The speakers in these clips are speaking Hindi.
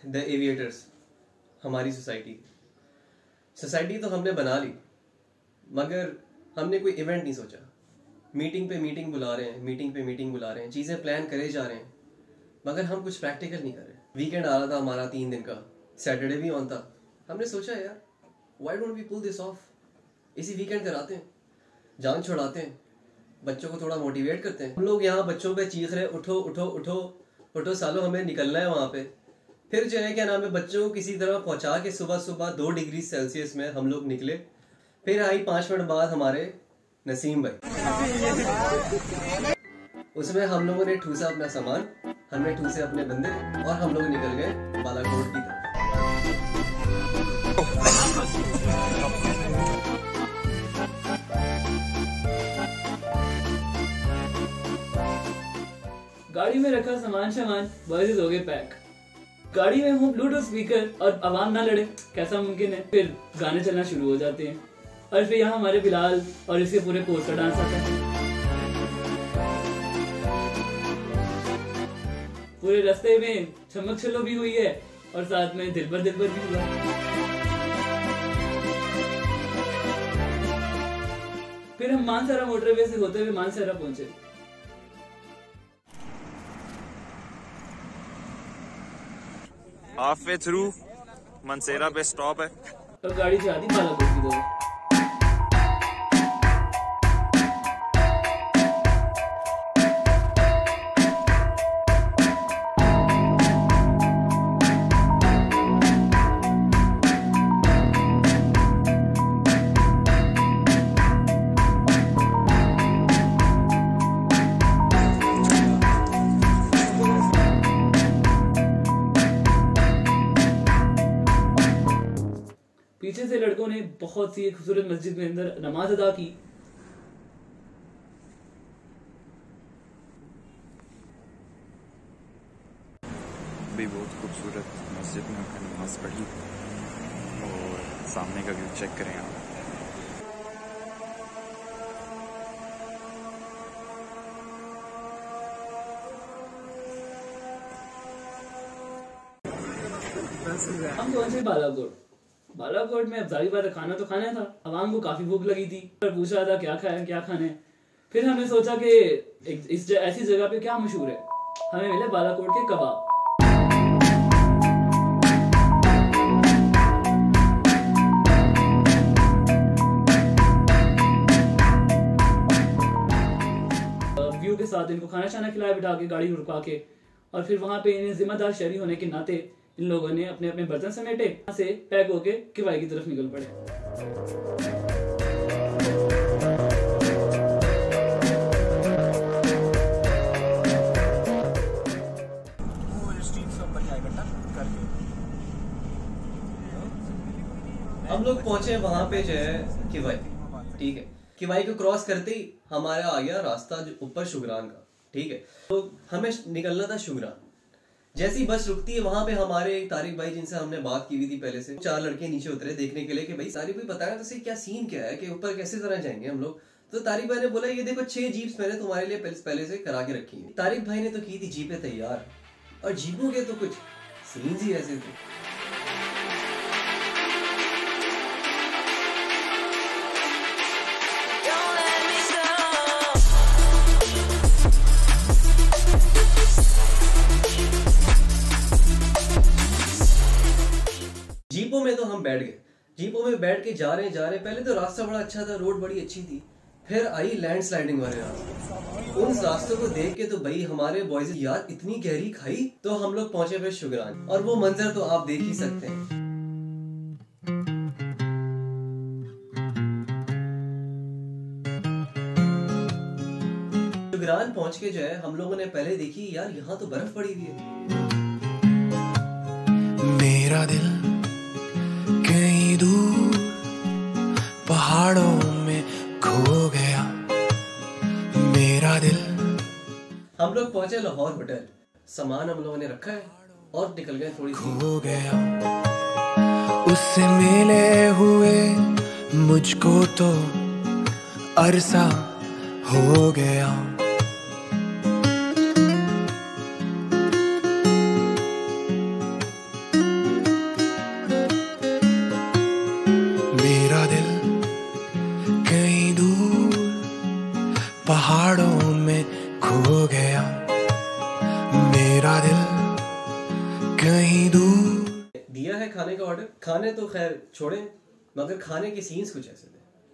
द एविएटर्स, हमारी सोसाइटी तो हमने बना ली, मगर हमने कोई इवेंट नहीं सोचा। मीटिंग पे मीटिंग बुला रहे हैं, चीज़ें प्लान करे जा रहे हैं, मगर हम कुछ प्रैक्टिकल नहीं कर रहे। वीकेंड आ रहा था हमारा 3 दिन का, सैटरडे भी ऑन था। हमने सोचा यार why don't we pull this off, इसी वीकेंड कराते हैं, जान छुड़ाते हैं, बच्चों को थोड़ा मोटिवेट करते हैं। हम लोग यहाँ बच्चों पे चीख रहे उठो उठो उठो उठो सालों, हमें निकलना है वहाँ पे। फिर जो है क्या नाम है, बच्चों को किसी तरह पहुँचा के सुबह 2 डिग्री सेल्सियस में हम लोग निकले। फिर आई 5 मिनट बाद हमारे नसीम भाई, उसमें हम लोगों ने ठूसा अपना सामान, हमने ठूसे अपने बंदे और हम लोग निकल गए बालाकोट की तरफ। गाड़ी में रखा सामान बॉयज हो गए पैक। गाड़ी में हूँ, ब्लूटूथ स्पीकर और आवाम ना लड़े, कैसा मुमकिन है। फिर गाने चलना शुरू हो जाते हैं और फिर यहाँ हमारे बिलाल और इसके पूरे कोर्स का डांस आता है। पूरे रास्ते में चमक चलो भी हुई है और साथ में दिलबर भी हुआ। फिर हम मानसरा मोटरवे से होते हुए मानसरा पहुंचे। हाफ वे थ्रू मनसेरा पे स्टॉप है और गाड़ी से आती बालाकोट की तरफ। पीछे से लड़कों ने बहुत सी खूबसूरत मस्जिद में अंदर नमाज अदा की। भी बहुत खूबसूरत मस्जिद में उनका नमाज पढ़ी और सामने का व्यू चेक करें आप। हम पहुंचे बालाकोट में। अब जाहिर बात है खाना तो खाना था, आवाम को काफी भूख लगी थी और पूछ रहा था क्या खाया क्या खाना है। फिर हमने सोचा कि ऐसी जगह पे क्या मशहूर है, हमें मिले बालाकोट के कबाब। व्यू के साथ इनको खाना शाना खिलाया बिठा के, गाड़ी रुका के, और फिर वहां पे इन्हें जिम्मेदार शहरी होने के नाते इन लोगों ने अपने अपने बर्तन समेटे, वहां से पैक होके किवाई की तरफ निकल पड़े। हम लोग पहुंचे वहां पे जो है किवाई, ठीक है। किवाई को क्रॉस करते ही हमारा आ गया रास्ता जो ऊपर शुगरान का, ठीक है। तो हमें निकलना था शुगरान। जैसी बस रुकती है वहां पे हमारे तारिक भाई, जिनसे हमने बात की हुई थी पहले से, 4 लड़के नीचे उतरे देखने के लिए कि भाई तारिक भाई बताया तो सही क्या सीन क्या है, कि ऊपर कैसे तरह जाएंगे हम लोग। तो तारिक भाई ने बोला ये देखो 6 जीप्स मैंने तुम्हारे लिए पहले से करा के रखी है। तारिक भाई ने तो की थी जीपें तैयार, और जीपों के तो कुछ सीन ही ऐसे थे। जीपों में तो हम बैठ गए, जीपों में बैठ के जा रहे पहले तो रास्ता बड़ा अच्छा था, रोड बड़ी अच्छी थी। फिर आई लैंडस्लाइडिंग वाले रास्ते। उन रास्तों को देख के तो भाई हमारे बॉयज यार इतनी गहरी खाई। तो हम लोग पहुंचे फिर शुगरान, और वो मंजर तो आप देख ही सकते हैं। शुगरान पहुंच के जो है हम लोगों ने पहले देखी यार यहाँ तो बर्फ पड़ी हुई है। मेरा दिल कहीं दूर पहाड़ों में खो गया, मेरा दिल। हम लोग पहुंचे लाहौर होटल, सामान हम लोगों ने रखा है और निकल गए थोड़ी खो गया। उससे मिले हुए मुझको तो अरसा हो गया। खो गया मेरा दिल कहीं दूर। दिया है खाने का ऑर्डर, खाने तो खैर छोड़ें, मगर खाने के सीन्स कुछ ऐसे थे।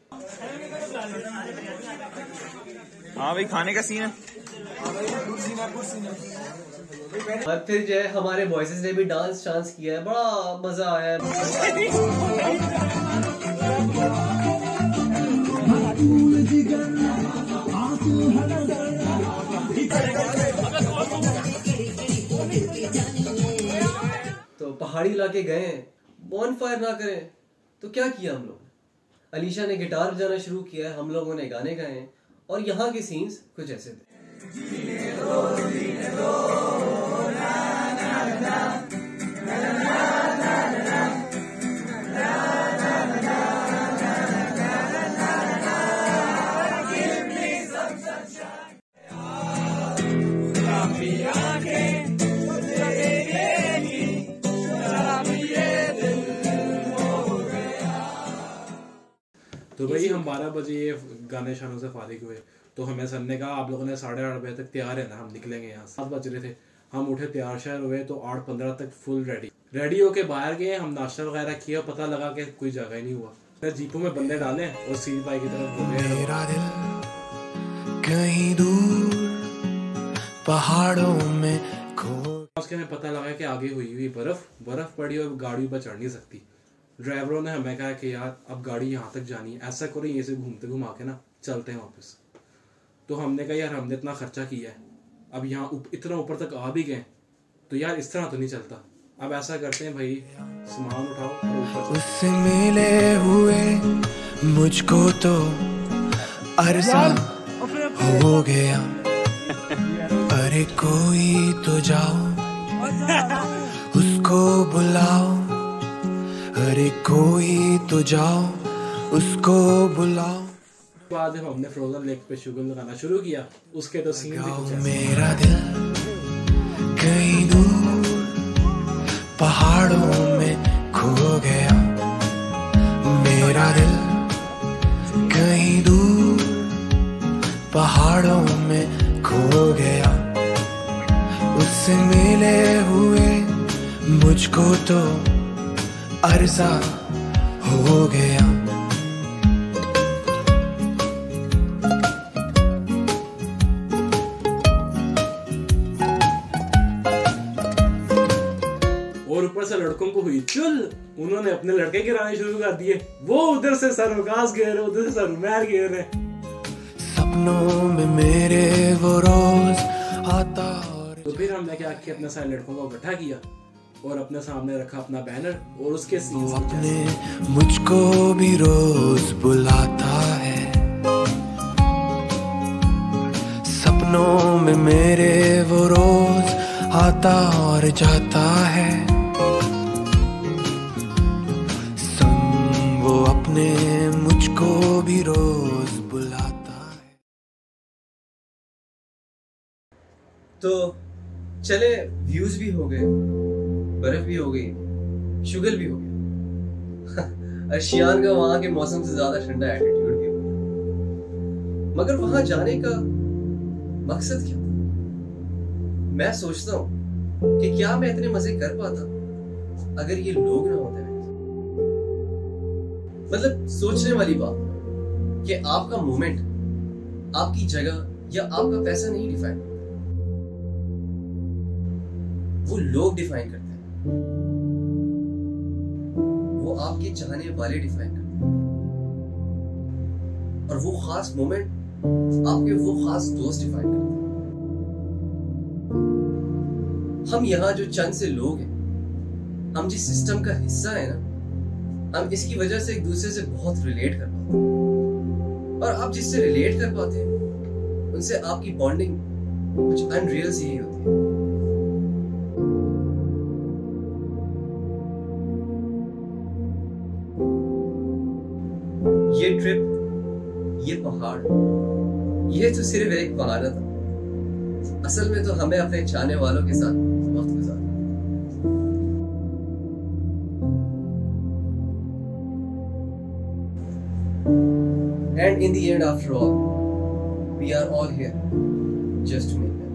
हाँ भाई, खाने का सीन है। और फिर जो है हमारे बॉयजेस ने भी डांस किया है, बड़ा मजा आया है। तो पहाड़ी इलाके गए हैं, बॉनफायर ना करें तो क्या किया हम लोग। अलीशा ने गिटार बजाना शुरू किया है, हम लोगों ने गाने गाए हैं, और यहाँ के सीन्स कुछ ऐसे थे। तो भाई हम 12 बजे ये गाने शानों से फारिग हुए, तो हमें सर ने कहा आप लोगों ने 8:30 बजे तक तैयार है ना, हम निकलेंगे यहाँ। 7 बज रहे थे, हम उठे, तैयार शायर हुए, तो 8:15 तक फुल रेडी होके बाहर गए। हम नाश्ता वगैरह किया, पता लगा कि कोई जगह ही नहीं हुआ। फिर जीपों में बंदे डाले और सीधी पाई की तरफ घूमे। मेरा दिल कहीं दूर पहाड़ों में खो। उसके हमें पता लगा कि आगे हुई हुई बर्फ पड़ी और गाड़ी पर चढ़ नहीं सकती। ड्राइवरों ने हमें कहा कि यार अब गाड़ी यहाँ तक जानी है, ऐसा करो ये से घुमा के ना चलते हैं वापस। तो हमने कहा यार हमने इतना खर्चा किया है, अब यहाँ इतना ऊपर तक आ भी गए, तो यार इस तरह तो नहीं चलता। अब ऐसा करते हैं भाई, सामान उठाओ और ऊपर। उससे मिले हुए मुझको तो अरसा हो गया। अरे कोई तो जाओ उसको बुलाओ, अरे कोई तो जाओ उसको बुलाओ। बाद जब हमने फ्रोजन लेक पे शुगर लगाना शुरू किया, उसके तो सीन भी कुछ ऐसे। मेरा दिल कहीं दूर पहाड़ों में खो गया। मेरा दिल कहीं दूर पहाड़ों में खो गया। उससे मिले हुए मुझको तो अरसा हो गया। और ऊपर से लड़कों को हुई चुल, उन्होंने अपने लड़के गिराने शुरू कर दिए। वो उधर से सरवकाश गिर रहे, उधर से सरमैर गिर रहे। सपनों में मेरे वो रोज आता। तो फिर हमने क्या किया, अपने सारे लड़कों को इकट्ठा किया और अपने सामने रखा अपना बैनर और उसके सीन्स अपने मुझको भी रोज बुलाता है। सपनों में मेरे वो रोज आता और जाता है। संग वो अपने मुझको भी रोज बुलाता है। तो चले, व्यूज भी हो गए, बर्फ भी हो गई, शुगर भी हो गया, अर्शियान का वहां के मौसम से ज्यादा ठंडा एटीट्यूड भी हो गया। मगर वहां जाने का मकसद क्या था? मैं सोचता हूं कि क्या मैं इतने मजे कर पाता अगर ये लोग ना होते। मतलब सोचने वाली बात कि आपका मोमेंट, आपकी जगह या आपका पैसा नहीं डिफाइन करता, वो लोग डिफाइन करते हैं, वो आपके चाहने वाले डिफाइन करते हैं, और वो खास मोमेंट आपके वो खास दोस्त डिफाइन करते हैं। हम यहाँ जो चंद से लोग हैं, हम जिस सिस्टम का हिस्सा है ना, हम इसकी वजह से एक दूसरे से बहुत रिलेट कर पाते हैं। और आप जिससे रिलेट कर पाते हैं उनसे आपकी बॉन्डिंग कुछ अनरियल सी ही होती है। ये ट्रिप, ये पहाड़, ये तो सिर्फ एक बहाना था। असल में तो हमें अपने चाहने वालों के साथ वक्त गुजारना। And in the end, after all, we are all here just me.